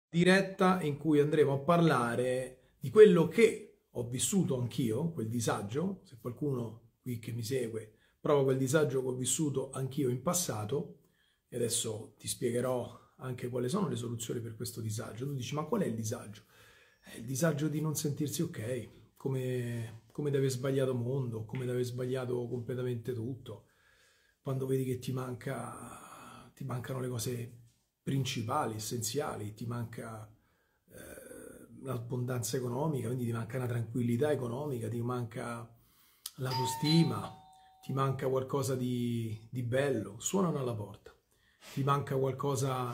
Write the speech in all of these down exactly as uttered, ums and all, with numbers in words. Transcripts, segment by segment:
diretta in cui andremo a parlare di quello che ho vissuto anch'io, quel disagio. Se qualcuno qui che mi segue prova quel disagio che ho vissuto anch'io in passato, e adesso ti spiegherò anche quali sono le soluzioni per questo disagio. Tu dici, ma qual è il disagio? È il disagio di non sentirsi ok, come, come di aver sbagliato mondo, come di aver sbagliato completamente tutto, quando vedi che ti manca, ti mancano le cose principali, essenziali, ti manca eh, l'abbondanza economica, quindi ti manca una tranquillità economica, ti manca l'autostima, ti manca qualcosa di, di bello, suonano alla porta, ti manca qualcosa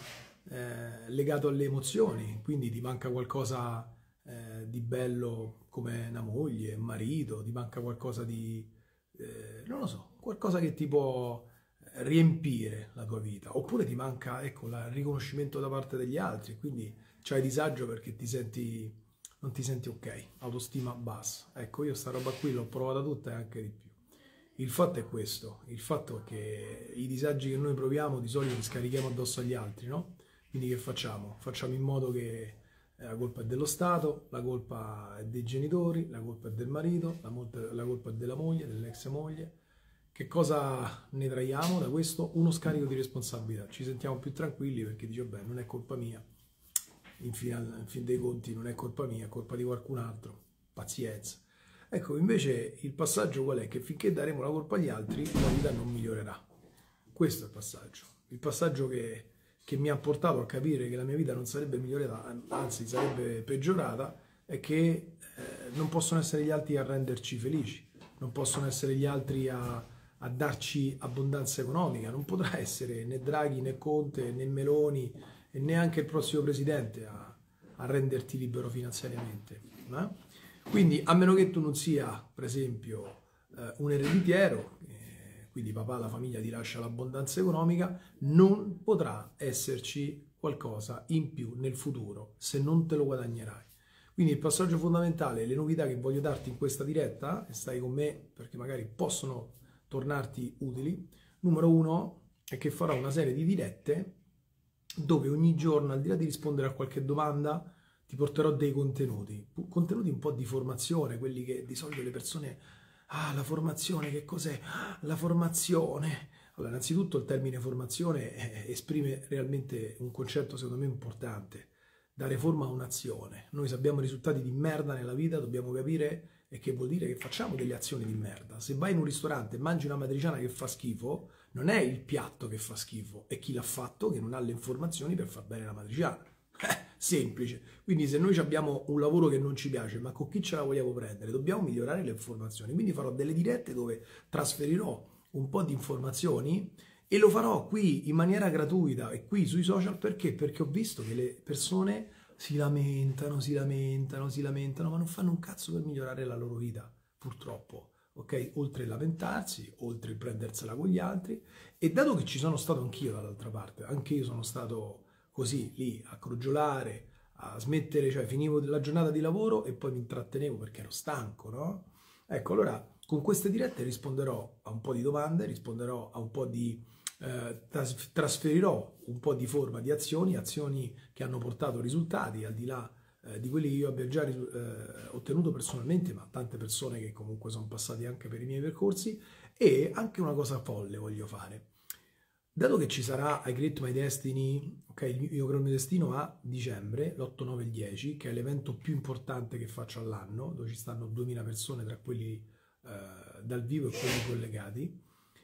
eh, legato alle emozioni, quindi ti manca qualcosa eh, di bello come una moglie, un marito, ti manca qualcosa di, eh, non lo so, qualcosa che ti può riempire la tua vita, oppure ti manca, ecco, il riconoscimento da parte degli altri, quindi c'hai disagio perché ti senti, non ti senti ok, autostima bassa. Ecco, io sta roba qui l'ho provata tutta e anche di più. Il fatto è questo, il fatto è che i disagi che noi proviamo di solito li scarichiamo addosso agli altri, no? Quindi che facciamo? Facciamo in modo che la colpa è dello Stato, la colpa è dei genitori, la colpa è del marito, la, la colpa è della moglie, dell'ex moglie. Che cosa ne traiamo da questo? Uno scarico di responsabilità. Ci sentiamo più tranquilli perché dice, beh, non è colpa mia. In fin, in fin dei conti non è colpa mia, è colpa di qualcun altro. Pazienza. Ecco, invece il passaggio qual è? Che finché daremo la colpa agli altri, la vita non migliorerà. Questo è il passaggio. Il passaggio che, che mi ha portato a capire che la mia vita non sarebbe migliorata, anzi sarebbe peggiorata, è che eh, non possono essere gli altri a renderci felici, non possono essere gli altri a a darci abbondanza economica, non potrà essere né Draghi né Conte né Meloni e neanche il prossimo presidente a, a renderti libero finanziariamente. Eh? Quindi a meno che tu non sia, per esempio, eh, un ereditiero, eh, quindi papà, la famiglia ti lascia l'abbondanza economica, non potrà esserci qualcosa in più nel futuro se non te lo guadagnerai. Quindi il passaggio fondamentale, le novità che voglio darti in questa diretta, e stai con me perché magari possono tornarti utili, numero uno è che farò una serie di dirette dove ogni giorno, al di là di rispondere a qualche domanda, ti porterò dei contenuti, contenuti un po' di formazione, quelli che di solito le persone, ah, la formazione, che cos'è? Ah, la formazione. Allora, innanzitutto il termine formazione eh, esprime realmente un concetto secondo me importante, dare forma a un'azione. Noi se abbiamo risultati di merda nella vita dobbiamo capire e che vuol dire che facciamo delle azioni di merda. Se vai in un ristorante e mangi una matriciana che fa schifo, non è il piatto che fa schifo, è chi l'ha fatto che non ha le informazioni per far bene la matriciana. Eh, semplice. Quindi se noi abbiamo un lavoro che non ci piace, ma con chi ce la vogliamo prendere, dobbiamo migliorare le informazioni. Quindi farò delle dirette dove trasferirò un po' di informazioni e lo farò qui in maniera gratuita e qui sui social perché? Perché ho visto che le persone si lamentano, si lamentano, si lamentano, ma non fanno un cazzo per migliorare la loro vita, purtroppo, ok? Oltre a lamentarsi, oltre a prendersela con gli altri, e dato che ci sono stato anch'io dall'altra parte, anche io sono stato così, lì, a crogiolare, a smettere, cioè finivo la giornata di lavoro e poi mi intrattenevo perché ero stanco, no? Ecco, allora, con queste dirette risponderò a un po' di domande, risponderò a un po' di... Eh, tras trasferirò un po' di forma di azioni, azioni che hanno portato risultati al di là eh, di quelli che io abbia già eh, ottenuto personalmente, ma tante persone che comunque sono passate anche per i miei percorsi. E anche una cosa folle voglio fare, dato che ci sarà I Create My Destiny, ok, io creo il mio destino a dicembre, l'otto, nove e il dieci, che è l'evento più importante che faccio all'anno, dove ci stanno duemila persone tra quelli eh, dal vivo e quelli collegati.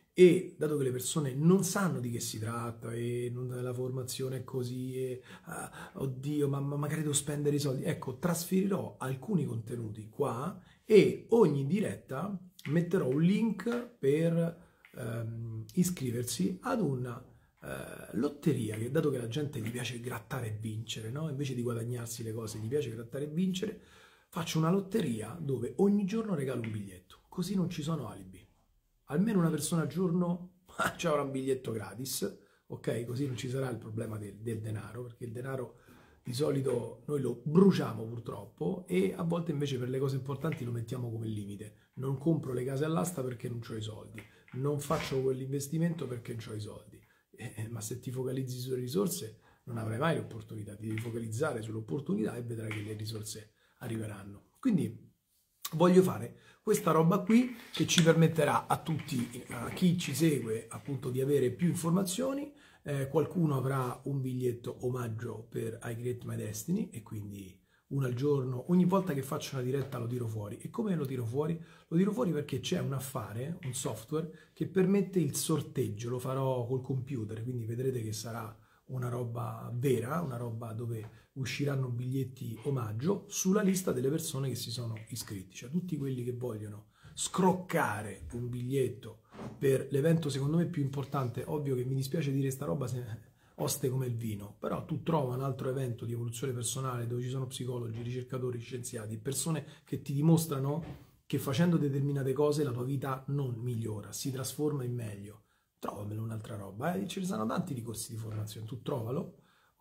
E dato che le persone non sanno di che si tratta e non, la formazione è così e ah, oddio ma, ma magari devo spendere i soldi, ecco, trasferirò alcuni contenuti qua e ogni diretta metterò un link per ehm, iscriversi ad una eh, lotteria, che dato che la gente gli piace grattare e vincere, no? Invece di guadagnarsi le cose gli piace grattare e vincere, faccio una lotteria dove ogni giorno regalo un biglietto, così non ci sono alibi. Almeno una persona al giorno avrà un biglietto gratis, ok? Così non ci sarà il problema del, del denaro, perché il denaro di solito noi lo bruciamo purtroppo e a volte invece per le cose importanti lo mettiamo come limite. Non compro le case all'asta perché non ho i soldi, non faccio quell'investimento perché non ho i soldi. Eh, ma se ti focalizzi sulle risorse non avrai mai l'opportunità, ti devi focalizzare sull'opportunità e vedrai che le risorse arriveranno. Quindi voglio fare questa roba qui che ci permetterà a tutti, a chi ci segue, appunto di avere più informazioni. Eh, qualcuno avrà un biglietto omaggio per I Create My Destiny e quindi uno al giorno, ogni volta che faccio una diretta lo tiro fuori. E come lo tiro fuori? Lo tiro fuori perché c'è un affare, un software che permette il sorteggio, lo farò col computer, quindi vedrete che sarà una roba vera, una roba dove usciranno biglietti omaggio sulla lista delle persone che si sono iscritti, cioè tutti quelli che vogliono scroccare un biglietto per l'evento secondo me più importante. Ovvio che mi dispiace dire sta roba, se oste come il vino, però tu trova un altro evento di evoluzione personale dove ci sono psicologi, ricercatori, scienziati, persone che ti dimostrano che facendo determinate cose la tua vita non migliora, si trasforma in meglio. Trovamelo un'altra roba, eh? Ce ne sono tanti di corsi di formazione, tu trovalo,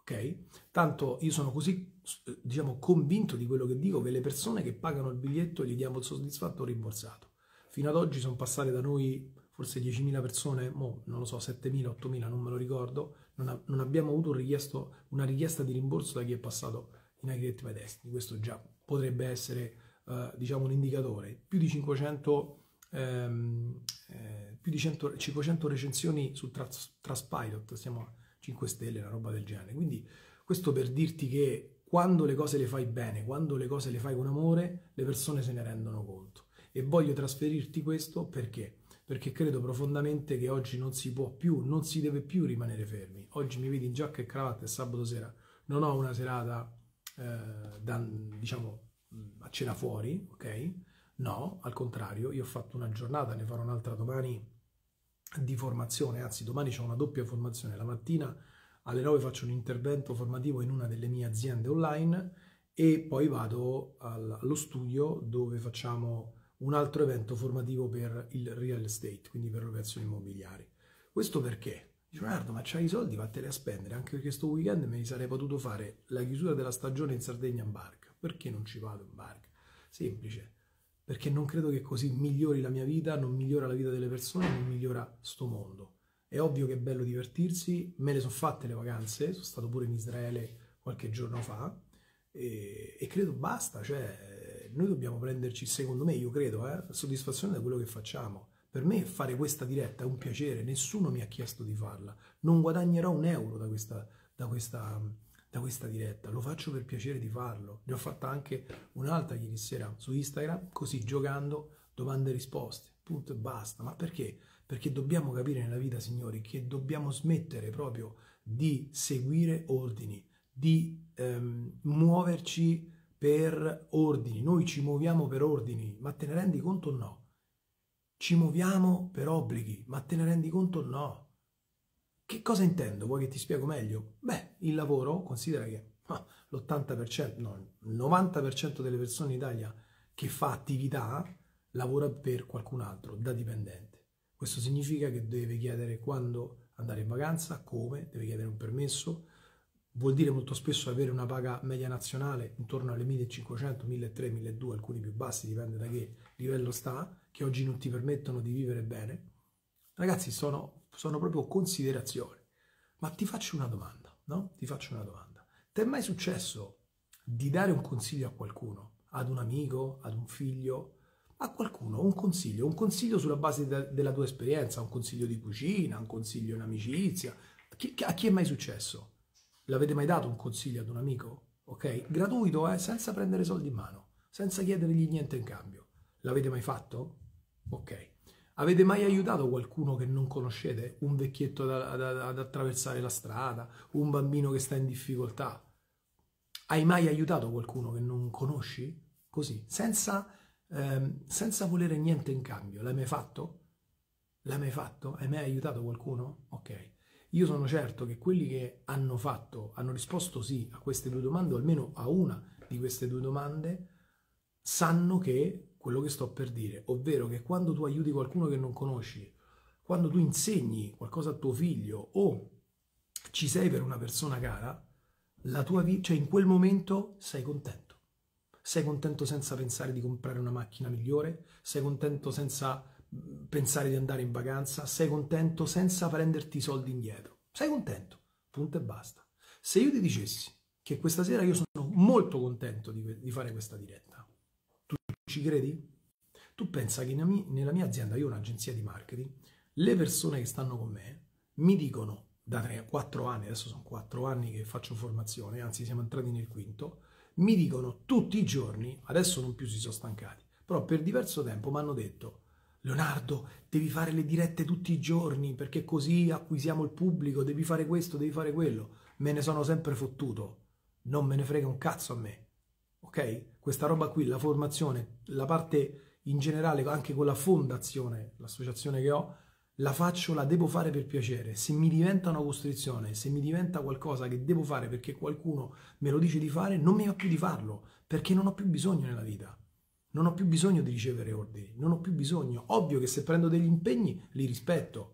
ok? Tanto io sono così, diciamo, convinto di quello che dico che le persone che pagano il biglietto gli diamo il soddisfatto o rimborsato. Fino ad oggi sono passate da noi forse diecimila persone, mo, non lo so, settemila, ottomila, non me lo ricordo, non, ha, non abbiamo avuto un richiesto, una richiesta di rimborso da chi è passato in I Create My Destiny. Questo già potrebbe essere, uh, diciamo, un indicatore. Più di cinquecento... Ehm, eh, più di cento, cinquecento recensioni su Trustpilot, siamo a cinque stelle, una roba del genere. Quindi questo per dirti che quando le cose le fai bene, quando le cose le fai con amore, le persone se ne rendono conto. E voglio trasferirti questo perché? Perché credo profondamente che oggi non si può più, non si deve più rimanere fermi. Oggi mi vedi in giacca e cravatta e sabato sera non ho una serata eh, da, diciamo, a cena fuori, ok? No, al contrario, io ho fatto una giornata, ne farò un'altra domani di formazione, anzi domani c'ho una doppia formazione, la mattina alle nove faccio un intervento formativo in una delle mie aziende online e poi vado al, allo studio dove facciamo un altro evento formativo per il real estate, quindi per le operazioni immobiliari. Questo perché? Dice Leonardo, ma c'hai i soldi, vattene a spendere, anche perché sto weekend me ne sarei potuto fare la chiusura della stagione in Sardegna in barca. Perché non ci vado in barca? Semplice. Perché non credo che così migliori la mia vita, non migliora la vita delle persone, non migliora sto mondo. È ovvio che è bello divertirsi, me le sono fatte le vacanze, sono stato pure in Israele qualche giorno fa e, e credo basta, cioè noi dobbiamo prenderci, secondo me, io credo, eh, soddisfazione da quello che facciamo. Per me fare questa diretta è un piacere, nessuno mi ha chiesto di farla, non guadagnerò un euro da questa, da questa da questa diretta, lo faccio per piacere di farlo. Ne ho fatta anche un'altra ieri sera su Instagram, così giocando, domande e risposte, punto e basta. Ma perché? Perché dobbiamo capire nella vita, signori, che dobbiamo smettere proprio di seguire ordini, di ehm, muoverci per ordini. Noi ci muoviamo per ordini, ma te ne rendi conto o no? Ci muoviamo per obblighi, ma te ne rendi conto o no? Che cosa intendo? Vuoi che ti spiego meglio? Beh, il lavoro, considera che ah, l'ottanta per cento, no, il novanta per cento delle persone in Italia che fa attività lavora per qualcun altro, da dipendente. Questo significa che deve chiedere quando andare in vacanza, come, deve chiedere un permesso, vuol dire molto spesso avere una paga media nazionale intorno alle millecinquecento, milletrecento, milleduecento, alcuni più bassi, dipende da che livello sta, che oggi non ti permettono di vivere bene. Ragazzi, sono... sono proprio considerazioni. Ma ti faccio una domanda, no? Ti faccio una domanda. Ti è mai successo di dare un consiglio a qualcuno? Ad un amico, ad un figlio, a qualcuno, un consiglio, un consiglio sulla base de della tua esperienza, un consiglio di cucina, un consiglio in amicizia. Chi, a chi è mai successo? L'avete mai dato un consiglio ad un amico? Ok? Gratuito, eh? Senza prendere soldi in mano, senza chiedergli niente in cambio. L'avete mai fatto? Ok. Avete mai aiutato qualcuno che non conoscete? Un vecchietto da, da, ad attraversare la strada? Un bambino che sta in difficoltà? Hai mai aiutato qualcuno che non conosci? Così, senza, ehm, senza volere niente in cambio. L'hai mai fatto? L'hai mai fatto? Hai mai aiutato qualcuno? Ok. Io sono certo che quelli che hanno fatto, hanno risposto sì a queste due domande, o almeno a una di queste due domande, sanno che quello che sto per dire, ovvero che quando tu aiuti qualcuno che non conosci, quando tu insegni qualcosa a tuo figlio o ci sei per una persona cara, la tua vita, cioè in quel momento sei contento. Sei contento senza pensare di comprare una macchina migliore, sei contento senza pensare di andare in vacanza, sei contento senza prenderti i soldi indietro. Sei contento, punto e basta. Se io ti dicessi che questa sera io sono molto contento di, di fare questa diretta, tu ci credi? Tu pensa che nella mia azienda, io ho un'agenzia di marketing, le persone che stanno con me mi dicono da tre quattro anni, adesso sono quattro anni che faccio formazione, anzi siamo entrati nel quinto, mi dicono tutti i giorni, adesso non più si sono stancati, però per diverso tempo mi hanno detto: Leonardo, devi fare le dirette tutti i giorni perché così acquisiamo il pubblico, devi fare questo, devi fare quello. Me ne sono sempre fottuto, non me ne frega un cazzo a me, ok? Questa roba qui, la formazione, la parte in generale, anche con la fondazione, l'associazione che ho, la faccio, la devo fare per piacere. Se mi diventa una costrizione, se mi diventa qualcosa che devo fare perché qualcuno me lo dice di fare, non mi va più di farlo, perché non ho più bisogno nella vita. Non ho più bisogno di ricevere ordini, non ho più bisogno. Ovvio che se prendo degli impegni li rispetto.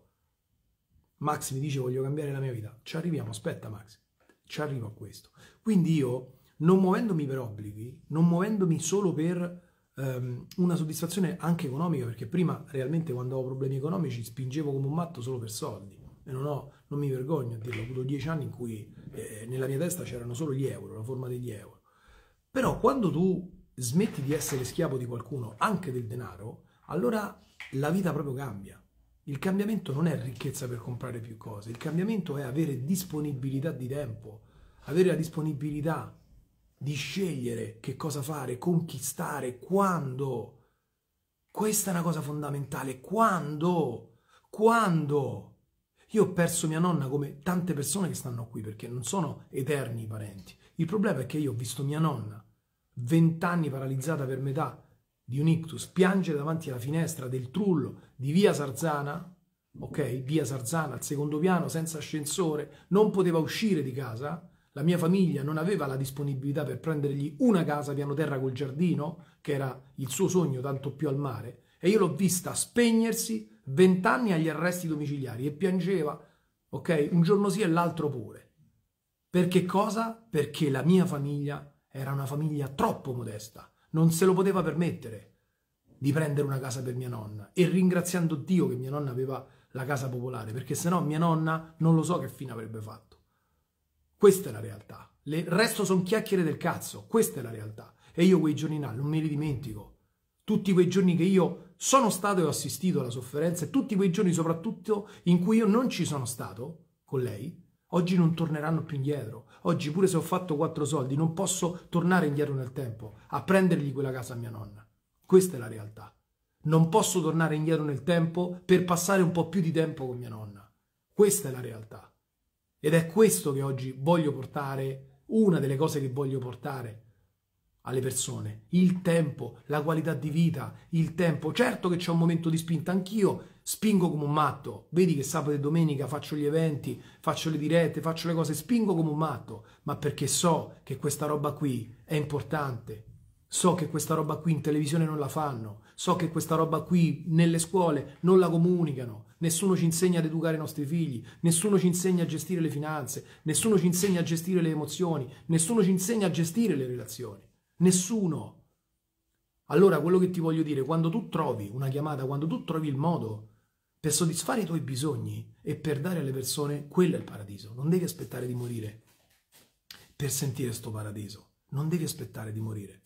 Max mi dice voglio cambiare la mia vita. Ci arriviamo, aspetta Max, ci arrivo a questo. Quindi io, non muovendomi per obblighi, non muovendomi solo per um, una soddisfazione anche economica, perché prima realmente quando avevo problemi economici spingevo come un matto solo per soldi. E non, ho, non mi vergogno a dirlo, ho avuto dieci anni in cui eh, nella mia testa c'erano solo gli euro, la forma degli euro. Però quando tu smetti di essere schiavo di qualcuno, anche del denaro, allora la vita proprio cambia. Il cambiamento non è ricchezza per comprare più cose, il cambiamento è avere disponibilità di tempo, avere la disponibilità di scegliere che cosa fare, conquistare, quando. Questa è una cosa fondamentale, quando, quando. Io ho perso mia nonna come tante persone che stanno qui, perché non sono eterni i parenti. Il problema è che io ho visto mia nonna vent'anni paralizzata per metà di un ictus, piangere davanti alla finestra del trullo di via Sarzana, ok? Via Sarzana, al secondo piano, senza ascensore, non poteva uscire di casa, la mia famiglia non aveva la disponibilità per prendergli una casa piano terra col giardino, che era il suo sogno tanto più al mare, e io l'ho vista spegnersi vent'anni agli arresti domiciliari e piangeva, ok? Un giorno sì e l'altro pure. Perché cosa? Perché la mia famiglia era una famiglia troppo modesta, non se lo poteva permettere di prendere una casa per mia nonna, e ringraziando Dio che mia nonna aveva la casa popolare, perché sennò mia nonna non lo so che fine avrebbe fatto. Questa è la realtà. Il resto sono chiacchiere del cazzo, questa è la realtà. E io quei giorni là non me li dimentico. Tutti quei giorni che io sono stato e ho assistito alla sofferenza, e tutti quei giorni soprattutto in cui io non ci sono stato con lei, oggi non torneranno più indietro. Oggi, pure se ho fatto quattro soldi, non posso tornare indietro nel tempo a prendergli quella casa a mia nonna. Questa è la realtà. Non posso tornare indietro nel tempo per passare un po' più di tempo con mia nonna. Questa è la realtà. Ed è questo che oggi voglio portare, una delle cose che voglio portare alle persone. Il tempo, la qualità di vita, il tempo. Certo che c'è un momento di spinta, anch'io spingo come un matto. Vedi che sabato e domenica faccio gli eventi, faccio le dirette, faccio le cose, spingo come un matto, ma perché so che questa roba qui è importante. So che questa roba qui in televisione non la fanno, so che questa roba qui nelle scuole non la comunicano, nessuno ci insegna ad educare i nostri figli, nessuno ci insegna a gestire le finanze, nessuno ci insegna a gestire le emozioni, nessuno ci insegna a gestire le relazioni, nessuno. Allora quello che ti voglio dire, quando tu trovi una chiamata, quando tu trovi il modo per soddisfare i tuoi bisogni e per dare alle persone, quello è il paradiso. Non devi aspettare di morire per sentire sto paradiso, non devi aspettare di morire.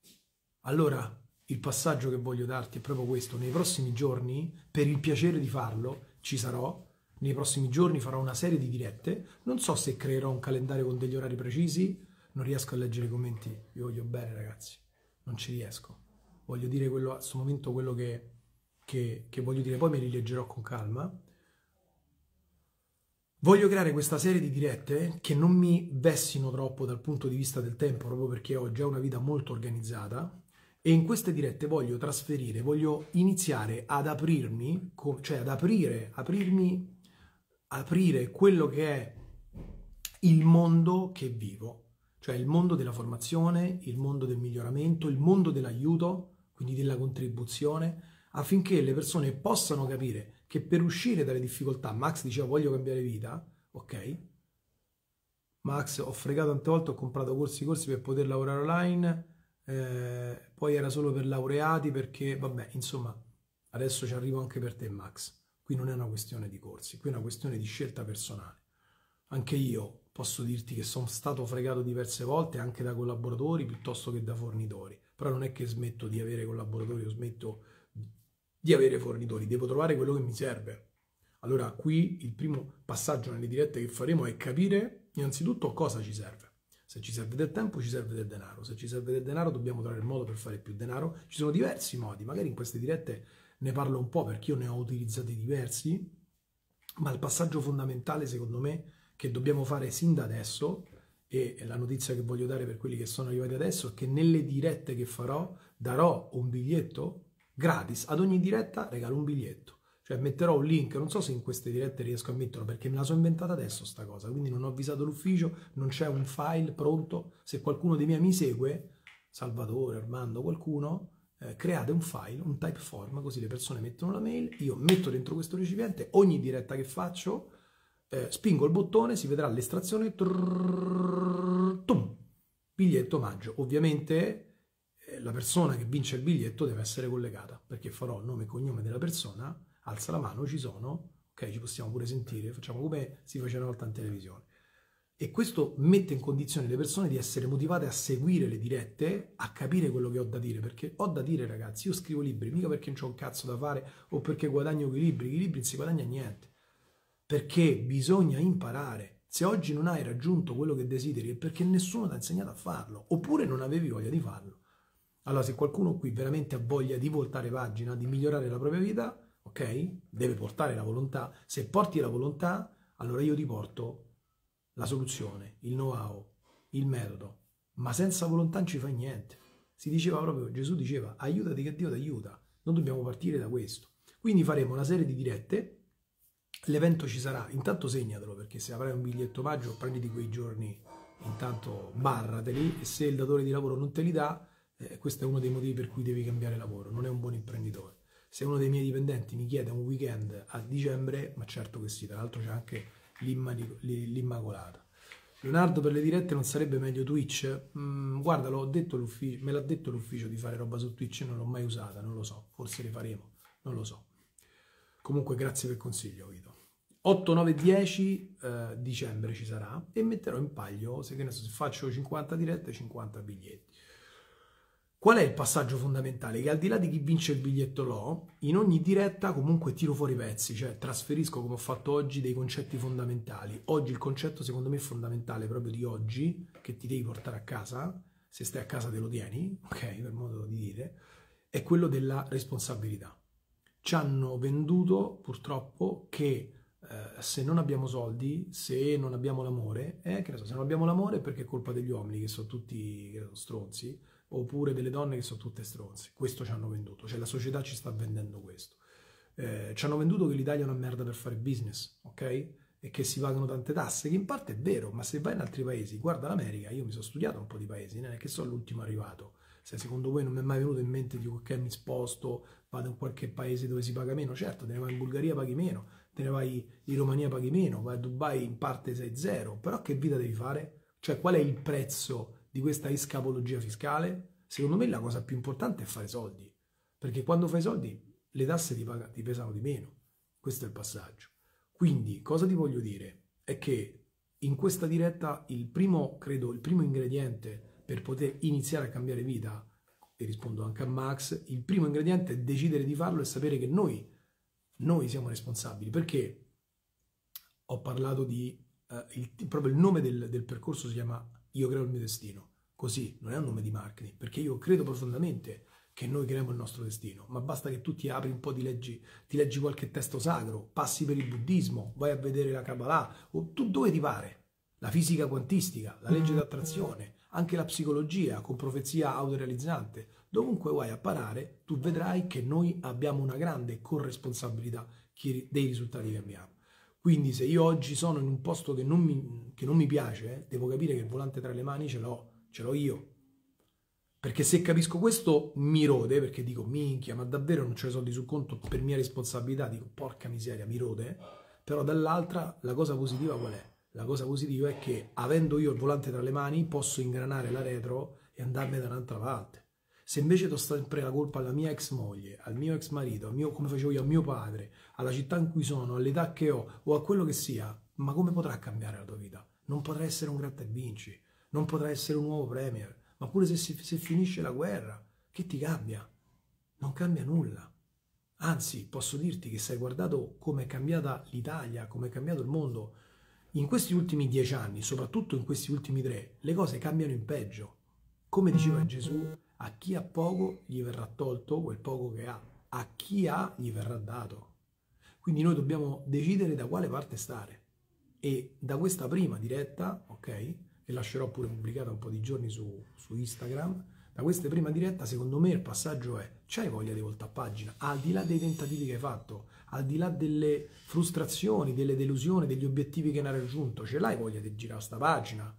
Allora, il passaggio che voglio darti è proprio questo. Nei prossimi giorni, per il piacere di farlo, ci sarò. Nei prossimi giorni farò una serie di dirette. Non so se creerò un calendario con degli orari precisi. Non riesco a leggere i commenti. Vi voglio bene, ragazzi. Non ci riesco. Voglio dire quello, a questo momento quello che, che, che voglio dire. Poi me li leggerò con calma. Voglio creare questa serie di dirette che non mi vessino troppo dal punto di vista del tempo, proprio perché ho già una vita molto organizzata. E in queste dirette voglio trasferire, voglio iniziare ad aprirmi, cioè ad aprire, aprirmi, aprire quello che è il mondo che vivo, cioè il mondo della formazione, il mondo del miglioramento, il mondo dell'aiuto, quindi della contribuzione, affinché le persone possano capire che per uscire dalle difficoltà, Max diceva voglio cambiare vita, ok? Max, ho fregato tante volte, ho comprato corsi corsi per poter lavorare online, eh, poi era solo per laureati perché, vabbè, insomma, adesso ci arrivo anche per te Max. Qui non è una questione di corsi, qui è una questione di scelta personale. Anche io posso dirti che sono stato fregato diverse volte anche da collaboratori piuttosto che da fornitori, però non è che smetto di avere collaboratori o smetto di avere fornitori, devo trovare quello che mi serve. Allora qui il primo passaggio nelle dirette che faremo è capire innanzitutto cosa ci serve. Se ci serve del tempo, ci serve del denaro. Se ci serve del denaro, dobbiamo trovare il modo per fare più denaro. Ci sono diversi modi, magari in queste dirette ne parlo un po' perché io ne ho utilizzati diversi, ma il passaggio fondamentale secondo me che dobbiamo fare sin da adesso, e la notizia che voglio dare per quelli che sono arrivati adesso, è che nelle dirette che farò darò un biglietto gratis. Ad ogni diretta regalo un biglietto. Cioè metterò un link, non so se in queste dirette riesco a metterlo perché me la sono inventata adesso sta cosa, quindi non ho avvisato l'ufficio, non c'è un file pronto. Se qualcuno dei miei mi segue, Salvatore, Armando, qualcuno, eh, create un file, un type form, così le persone mettono la mail, io metto dentro questo recipiente, ogni diretta che faccio, eh, spingo il bottone, si vedrà l'estrazione, trrr, tum, biglietto omaggio. Ovviamente eh, la persona che vince il biglietto deve essere collegata, perché farò nome e cognome della persona, alza la mano, ci sono, ok, ci possiamo pure sentire, facciamo come si faceva una volta in televisione. E questo mette in condizione le persone di essere motivate a seguire le dirette, a capire quello che ho da dire, perché ho da dire ragazzi, io scrivo libri, mica perché non c'ho un cazzo da fare o perché guadagno quei libri, i libri non si guadagna niente, perché bisogna imparare. Se oggi non hai raggiunto quello che desideri è perché nessuno ti ha insegnato a farlo, oppure non avevi voglia di farlo. Allora se qualcuno qui veramente ha voglia di voltare pagina, di migliorare la propria vita, ok? Deve portare la volontà. Se porti la volontà, allora io ti porto la soluzione, il know-how, il metodo. Ma senza volontà non ci fai niente. Si diceva proprio, Gesù diceva, aiutati che Dio ti aiuta. Non dobbiamo partire da questo. Quindi faremo una serie di dirette. L'evento ci sarà. Intanto segnatelo, perché se avrai un biglietto omaggio, prenditi quei giorni, intanto barrateli, e se il datore di lavoro non te li dà, eh, questo è uno dei motivi per cui devi cambiare lavoro. Non è un buon imprenditore. Se uno dei miei dipendenti mi chiede un weekend a dicembre, ma certo che sì, tra l'altro c'è anche l'Immacolata. Leonardo, per le dirette non sarebbe meglio Twitch? Mm, guarda, l'ho detto l'ufficio, me l'ha detto l'ufficio di fare roba su Twitch, non l'ho mai usata, non lo so, forse le faremo, non lo so. Comunque grazie per il consiglio, Vito. otto, nove, dieci eh, dicembre ci sarà e metterò in palio, se, che ne so, se faccio cinquanta dirette, cinquanta biglietti. Qual è il passaggio fondamentale? Che al di là di chi vince il biglietto l'ho, in ogni diretta comunque tiro fuori i pezzi, cioè trasferisco come ho fatto oggi dei concetti fondamentali. Oggi il concetto secondo me fondamentale proprio di oggi, che ti devi portare a casa, se stai a casa te lo tieni, ok, per modo di dire, è quello della responsabilità. Ci hanno venduto purtroppo che eh, se non abbiamo soldi, se non abbiamo l'amore, eh, che ne so, se non abbiamo l'amore è perché è colpa degli uomini che sono tutti che sono stronzi, oppure delle donne che sono tutte stronze. Questo ci hanno venduto, cioè la società ci sta vendendo questo. Eh, ci hanno venduto che l'Italia è una merda per fare business, ok? E che si pagano tante tasse, che in parte è vero, ma se vai in altri paesi, guarda l'America, io mi sono studiato un po' di paesi, non è che sono l'ultimo arrivato. Se secondo voi non mi è mai venuto in mente di ok, mi sposto, vado in qualche paese dove si paga meno, certo, te ne vai in Bulgaria paghi meno, te ne vai in Romania paghi meno, vai a Dubai in parte sei zero, però che vita devi fare? Cioè qual è il prezzo di questa escapologia fiscale? Secondo me la cosa più importante è fare soldi, perché quando fai soldi le tasse ti, paga, ti pesano di meno, questo è il passaggio. Quindi cosa ti voglio dire? È che in questa diretta il primo, credo, il primo ingrediente per poter iniziare a cambiare vita, e rispondo anche a Max, il primo ingrediente è decidere di farlo e sapere che noi, noi siamo responsabili, perché ho parlato di, eh, il, proprio il nome del, del percorso si chiama Io creo il mio destino, così, non è un nome di marketing, perché io credo profondamente che noi creiamo il nostro destino, ma basta che tu ti apri un po' di leggi, ti leggi qualche testo sacro, passi per il buddismo, vai a vedere la Kabbalah, o tu dove ti pare, la fisica quantistica, la legge d'attrazione, anche la psicologia con profezia autorealizzante, dovunque vai a parare, tu vedrai che noi abbiamo una grande corresponsabilità dei risultati che abbiamo. Quindi se io oggi sono in un posto che non mi, che non mi piace, eh, devo capire che il volante tra le mani ce l'ho, ce l'ho io. Perché se capisco questo mi rode, perché dico minchia, ma davvero non c'ho i soldi sul conto per mia responsabilità, dico porca miseria, mi rode, però dall'altra la cosa positiva qual è? La cosa positiva è che avendo io il volante tra le mani posso ingranare la retro e andarne da un'altra parte. Se invece do sempre la colpa alla mia ex moglie, al mio ex marito, al mio, come facevo io, a mio padre, alla città in cui sono, all'età che ho o a quello che sia, ma come potrà cambiare la tua vita? non potrà essere un gratta e vinci, non potrà essere un nuovo premier, ma pure se, si, se finisce la guerra, che ti cambia? Non cambia nulla. Anzi, posso dirti che se hai guardato come è cambiata l'Italia, come è cambiato il mondo, in questi ultimi dieci anni, soprattutto in questi ultimi tre, le cose cambiano in peggio. Come diceva Gesù, a chi ha poco gli verrà tolto quel poco che ha, a chi ha gli verrà dato. Quindi noi dobbiamo decidere da quale parte stare. E da questa prima diretta, ok, che lascerò pure pubblicata un po' di giorni su, su Instagram, da questa prima diretta, secondo me il passaggio è: c'hai voglia di volta a pagina, al di là dei tentativi che hai fatto, al di là delle frustrazioni, delle delusioni, degli obiettivi che non hai raggiunto, ce l'hai voglia di girare sta pagina?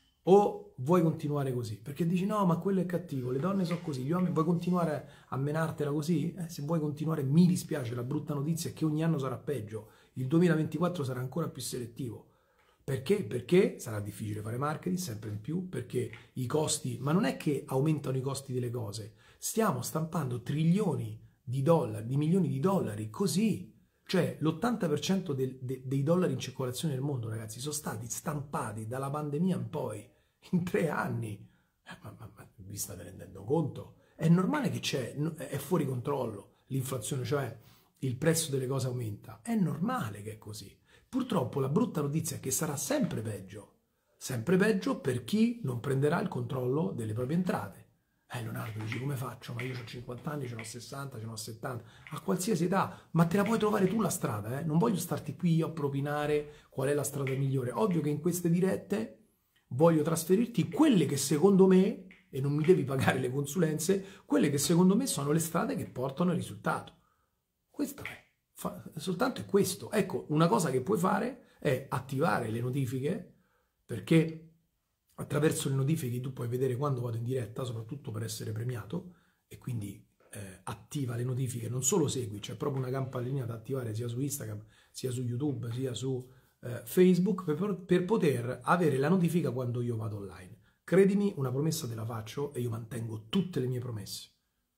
O vuoi continuare così? Perché dici no, ma quello è cattivo, le donne sono così, gli uomini, vuoi continuare a menartela così? Eh, se vuoi continuare, mi dispiace, la brutta notizia è che ogni anno sarà peggio, il duemilaventiquattro sarà ancora più selettivo. Perché? Perché sarà difficile fare marketing sempre di più, perché i costi, ma non è che aumentano i costi delle cose, stiamo stampando trilioni di dollari, di milioni di dollari, così. Cioè l'ottanta per cento del, de, dei dollari in circolazione nel mondo, ragazzi, sono stati stampati dalla pandemia in poi, in tre anni. Eh, ma, ma, ma vi state rendendo conto? È normale che c'è, è fuori controllo l'inflazione, cioè il prezzo delle cose aumenta. È normale che è così. Purtroppo la brutta notizia è che sarà sempre peggio, sempre peggio per chi non prenderà il controllo delle proprie entrate. Eh Leonardo, dici come faccio? Ma io ho cinquanta anni, ce ne ho sessanta, ce ne ho settanta, a qualsiasi età, ma te la puoi trovare tu la strada, eh? Non voglio starti qui io a propinare qual è la strada migliore. Ovvio che in queste dirette voglio trasferirti quelle che secondo me, e non mi devi pagare le consulenze, quelle che secondo me sono le strade che portano al risultato. Questo è. Fa, soltanto è questo. Ecco, una cosa che puoi fare è attivare le notifiche, perché attraverso le notifiche tu puoi vedere quando vado in diretta, soprattutto per essere premiato, e quindi eh, attiva le notifiche, non solo segui, c'è proprio una campanellina da attivare sia su Instagram, sia su YouTube, sia su eh, Facebook, per, per poter avere la notifica quando io vado online. Credimi, una promessa te la faccio e io mantengo tutte le mie promesse.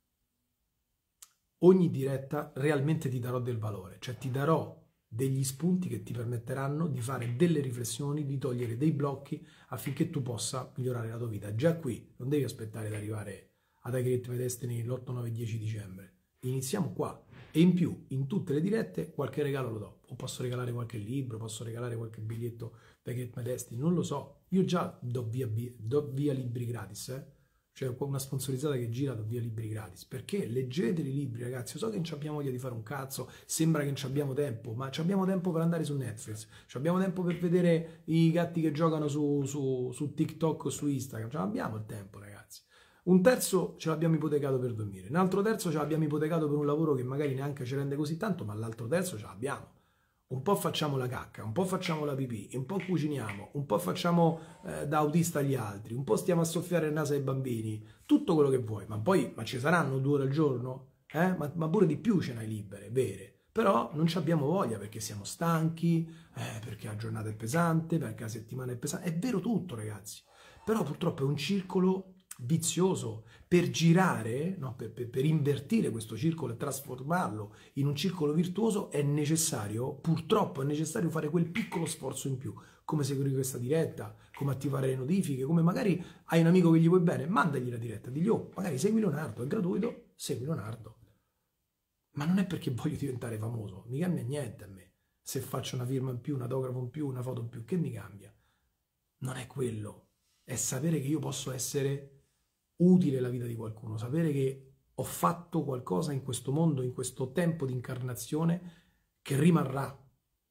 Ogni diretta realmente ti darò del valore, cioè ti darò degli spunti che ti permetteranno di fare delle riflessioni, di togliere dei blocchi affinché tu possa migliorare la tua vita. Già qui, non devi aspettare ad arrivare ad I Create My Destiny l'otto, nove, dieci dicembre. Iniziamo qua. E in più, in tutte le dirette, qualche regalo lo do. O posso regalare qualche libro, posso regalare qualche biglietto per I Create My Destiny, non lo so. Io già do via, do via libri gratis, eh. C'è una sponsorizzata che gira, do via libri gratis. Perché? Leggete i libri, ragazzi. Io so che non abbiamo voglia di fare un cazzo, sembra che non abbiamo tempo, ma abbiamo tempo per andare su Netflix, abbiamo tempo per vedere i gatti che giocano su, su, su TikTok o su Instagram. Ce l'abbiamo il tempo, ragazzi. Un terzo ce l'abbiamo ipotecato per dormire, un altro terzo ce l'abbiamo ipotecato per un lavoro che magari neanche ci rende così tanto, ma l'altro terzo ce l'abbiamo. Un po' facciamo la cacca, un po' facciamo la pipì, un po' cuciniamo, un po' facciamo eh, da autista agli altri, un po' stiamo a soffiare il naso ai bambini, tutto quello che vuoi, ma poi ma ci saranno due ore al giorno? Eh? Ma, ma pure di più ce n'hai libere, vere, però non ci abbiamo voglia perché siamo stanchi, eh, perché la giornata è pesante, perché la settimana è pesante, è vero tutto ragazzi, però purtroppo è un circolo vizioso. Per girare, no, per, per, per invertire questo circolo e trasformarlo in un circolo virtuoso è necessario, purtroppo è necessario fare quel piccolo sforzo in più, come seguire questa diretta, come attivare le notifiche, come magari hai un amico che gli vuoi bene, mandagli la diretta, digli oh, magari segui Leonardo, è gratuito, segui Leonardo. Ma non è perché voglio diventare famoso, mi cambia niente a me, se faccio una firma in più, un autografo in più, una foto in più, che mi cambia? Non è quello, è sapere che io posso essere utile alla vita di qualcuno, sapere che ho fatto qualcosa in questo mondo, in questo tempo di incarnazione che rimarrà.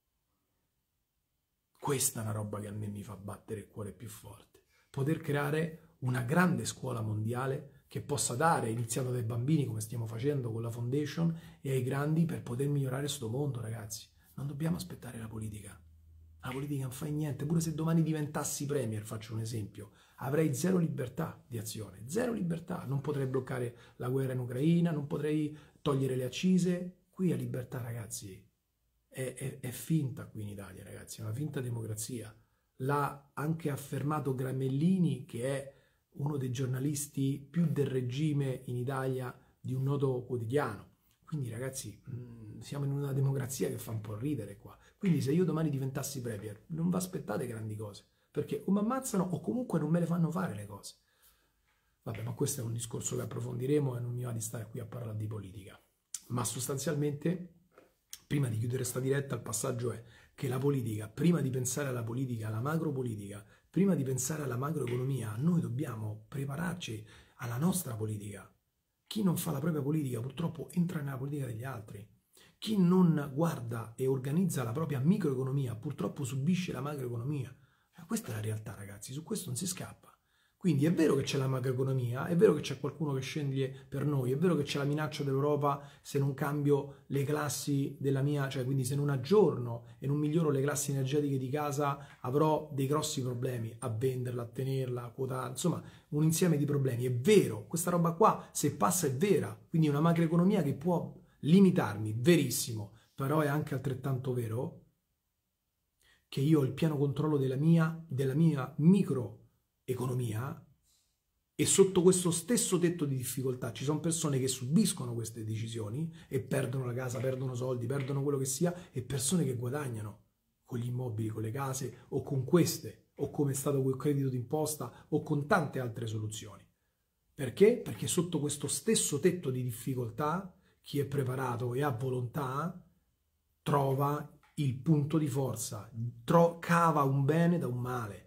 Questa è una roba che a me mi fa battere il cuore più forte. Poter creare una grande scuola mondiale che possa dare, iniziando dai bambini come stiamo facendo con la Foundation, e ai grandi per poter migliorare questo mondo, ragazzi. Non dobbiamo aspettare la politica. La politica non fa niente, pure se domani diventassi premier, faccio un esempio, avrei zero libertà di azione, zero libertà, non potrei bloccare la guerra in Ucraina, non potrei togliere le accise. Qui la libertà, ragazzi, è, è, è finta qui in Italia, ragazzi, è una finta democrazia. L'ha anche affermato Gramellini, che è uno dei giornalisti più del regime in Italia di un noto quotidiano. Quindi, ragazzi, mh, siamo in una democrazia che fa un po' ridere qua. Quindi se io domani diventassi premier, non vi aspettate grandi cose, perché o mi ammazzano o comunque non me le fanno fare le cose. Vabbè, ma questo è un discorso che approfondiremo e non mi va di stare qui a parlare di politica. Ma sostanzialmente, prima di chiudere sta diretta, il passaggio è che la politica, prima di pensare alla politica, alla macropolitica, prima di pensare alla macroeconomia, noi dobbiamo prepararci alla nostra politica. Chi non fa la propria politica purtroppo entra nella politica degli altri. Chi non guarda e organizza la propria microeconomia purtroppo subisce la macroeconomia. Questa è la realtà, ragazzi, su questo non si scappa. Quindi è vero che c'è la macroeconomia, è vero che c'è qualcuno che sceglie per noi, è vero che c'è la minaccia dell'Europa se non cambio le classi della mia, cioè quindi se non aggiorno e non miglioro le classi energetiche di casa avrò dei grossi problemi a venderla, a tenerla, a quotare, insomma un insieme di problemi. È vero, questa roba qua se passa è vera, quindi una macroeconomia che può limitarmi, verissimo, però è anche altrettanto vero che io ho il pieno controllo della mia, della mia microeconomia e sotto questo stesso tetto di difficoltà ci sono persone che subiscono queste decisioni e perdono la casa, perdono soldi, perdono quello che sia, e persone che guadagnano con gli immobili, con le case o con queste, o come è stato quel credito d'imposta o con tante altre soluzioni. Perché? Perché sotto questo stesso tetto di difficoltà chi è preparato e ha volontà trova il punto di forza, cava un bene da un male.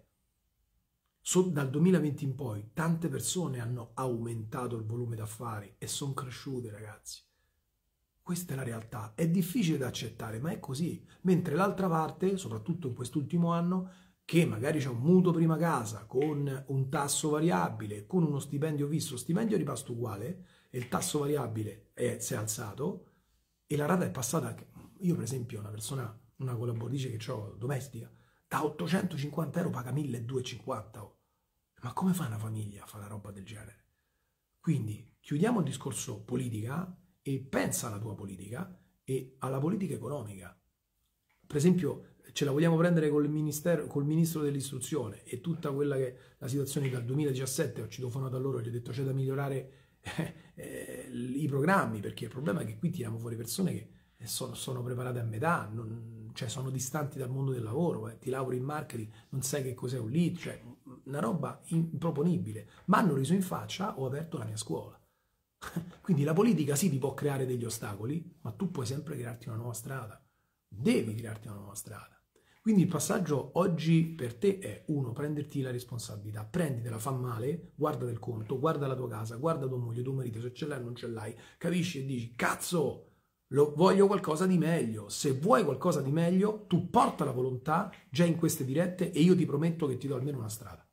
So, dal duemilaventi in poi tante persone hanno aumentato il volume d'affari e sono cresciute, ragazzi. Questa è la realtà, è difficile da accettare, ma è così. Mentre l'altra parte, soprattutto in quest'ultimo anno, che magari c'è un mutuo prima casa, con un tasso variabile, con uno stipendio fisso, lo stipendio è rimasto uguale e il tasso variabile è, si è alzato e la rata è passata anche. Io per esempio una persona, una collaboratrice che ho domestica, da ottocentocinquanta euro paga milleduecentocinquanta. Oh. Ma come fa una famiglia a fare una roba del genere? Quindi chiudiamo il discorso politica e pensa alla tua politica e alla politica economica. Per esempio ce la vogliamo prendere col, ministero, col ministro dell'istruzione e tutta quella che la situazione dal duemiladiciassette, ho citofonato a loro e gli ho detto c'è da migliorare eh, eh, i programmi, perché il problema è che qui tiriamo fuori persone che sono, sono preparate a metà, non, cioè sono distanti dal mondo del lavoro, eh, ti lavori in marketing, non sai che cos'è un lead, cioè una roba improponibile. Ma hanno riso in faccia, ho aperto la mia scuola. Quindi la politica sì ti può creare degli ostacoli, ma tu puoi sempre crearti una nuova strada, devi crearti una nuova strada. Quindi il passaggio oggi per te è uno, prenderti la responsabilità, prenditela, fa male, guarda del conto, guarda la tua casa, guarda tua moglie, tuo marito, se ce l'hai o non ce l'hai, capisci e dici cazzo, lo, voglio qualcosa di meglio. Se vuoi qualcosa di meglio, tu porta la volontà già in queste dirette e io ti prometto che ti do almeno una strada.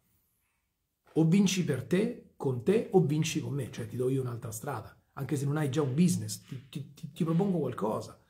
O vinci per te, con te, o vinci con me, cioè ti do io un'altra strada, anche se non hai già un business, ti, ti, ti, ti propongo qualcosa.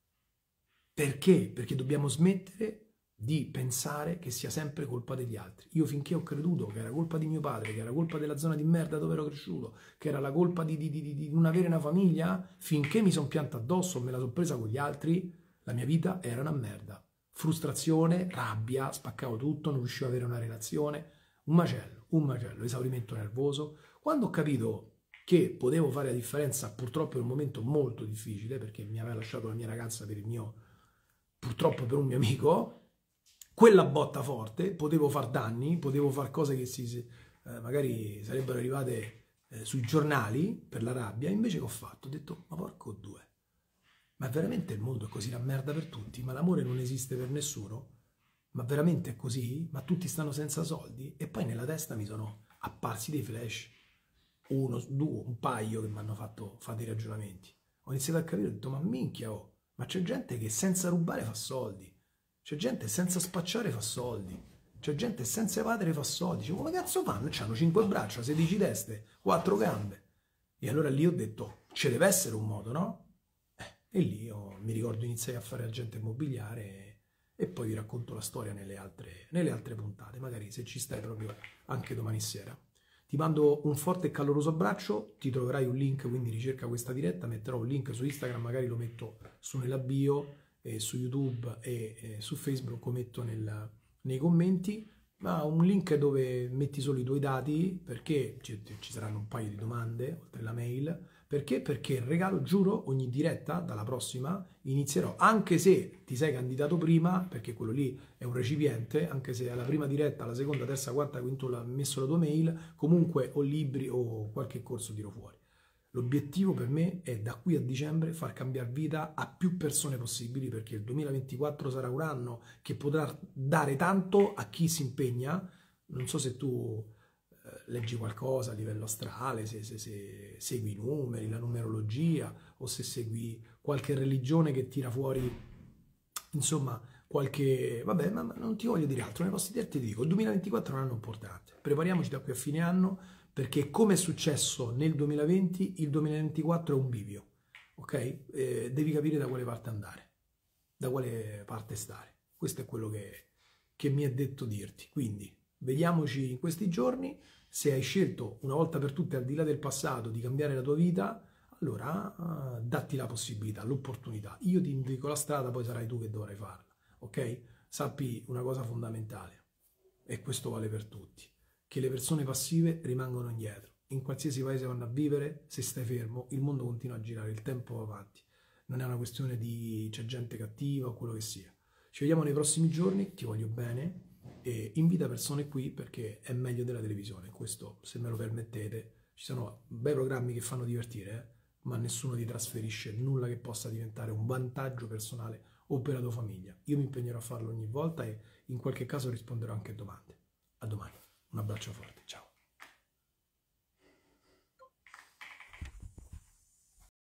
Perché? Perché dobbiamo smettere di pensare che sia sempre colpa degli altri. Io finché ho creduto che era colpa di mio padre, che era colpa della zona di merda dove ero cresciuto, che era la colpa di, di, di, di non avere una famiglia, finché mi sono pianta addosso, me la sono presa con gli altri, la mia vita era una merda. Frustrazione, rabbia, spaccavo tutto, non riuscivo ad avere una relazione, un macello, un macello, esaurimento nervoso. Quando ho capito che potevo fare la differenza, purtroppo in un momento molto difficile, perché mi aveva lasciato la mia ragazza per il mio, purtroppo per un mio amico, quella botta forte, potevo far danni, potevo fare cose che si, eh, magari sarebbero arrivate eh, sui giornali per la rabbia, invece che ho fatto? Ho detto, ma porco due, ma veramente il mondo è così la merda per tutti? Ma l'amore non esiste per nessuno? Ma veramente è così? Ma tutti stanno senza soldi? E poi nella testa mi sono apparsi dei flash, uno, due, un paio che mi hanno fatto fare dei ragionamenti. Ho iniziato a capire, ho detto, ma minchia, oh, ma c'è gente che senza rubare fa soldi. C'è gente senza spacciare fa soldi, c'è gente senza evadere fa soldi. Dice, come cazzo fanno? C'hanno cinque braccia, sedici teste, quattro gambe. E allora lì ho detto, ci deve essere un modo, no? Eh, e lì io, mi ricordo iniziai a fare agente immobiliare e, e poi vi racconto la storia nelle altre, nelle altre puntate, magari se ci stai proprio anche domani sera. Ti mando un forte e caloroso abbraccio, ti troverai un link, quindi ricerca questa diretta, metterò un link su Instagram, magari lo metto su nella bio, Eh, su YouTube e eh, su Facebook lo metto nel, nei commenti. ma un link dove metti solo i tuoi dati, perché ci, ci saranno un paio di domande oltre la mail. Perché? Perché il regalo, giuro, ogni diretta dalla prossima inizierò, anche se ti sei candidato prima, perché quello lì è un recipiente, anche se alla prima diretta, alla seconda, terza, quarta, quinta ha messo la tua mail, comunque o libri o qualche corso tiro fuori. L'obiettivo per me è da qui a dicembre far cambiare vita a più persone possibili, perché il duemilaventiquattro sarà un anno che potrà dare tanto a chi si impegna. Non so se tu eh, leggi qualcosa a livello astrale, se, se, se segui i numeri, la numerologia, o se segui qualche religione che tira fuori, insomma, qualche... Vabbè, ma, ma non ti voglio dire altro, ne posso dirti, ti dico, il duemilaventiquattro è un anno importante. Prepariamoci da qui a fine anno, perché come è successo nel duemilaventi, il duemilaventiquattro è un bivio, ok? Eh, devi capire da quale parte andare, da quale parte stare. Questo è quello che, che mi è detto dirti. Quindi, vediamoci in questi giorni. Se hai scelto una volta per tutte, al di là del passato, di cambiare la tua vita, allora uh, datti la possibilità, l'opportunità. Io ti indico la strada, poi sarai tu che dovrai farla, ok? Sappi una cosa fondamentale, e questo vale per tutti, che le persone passive rimangono indietro. In qualsiasi paese vanno a vivere, se stai fermo, il mondo continua a girare, il tempo va avanti. Non è una questione di c'è gente cattiva o quello che sia. Ci vediamo nei prossimi giorni, ti voglio bene, e invita persone qui perché è meglio della televisione. Questo, se me lo permettete, ci sono bei programmi che fanno divertire, eh? Ma nessuno ti trasferisce nulla che possa diventare un vantaggio personale o per la tua famiglia. Io mi impegnerò a farlo ogni volta e in qualche caso risponderò anche a domande. A domani. Un abbraccio forte, ciao.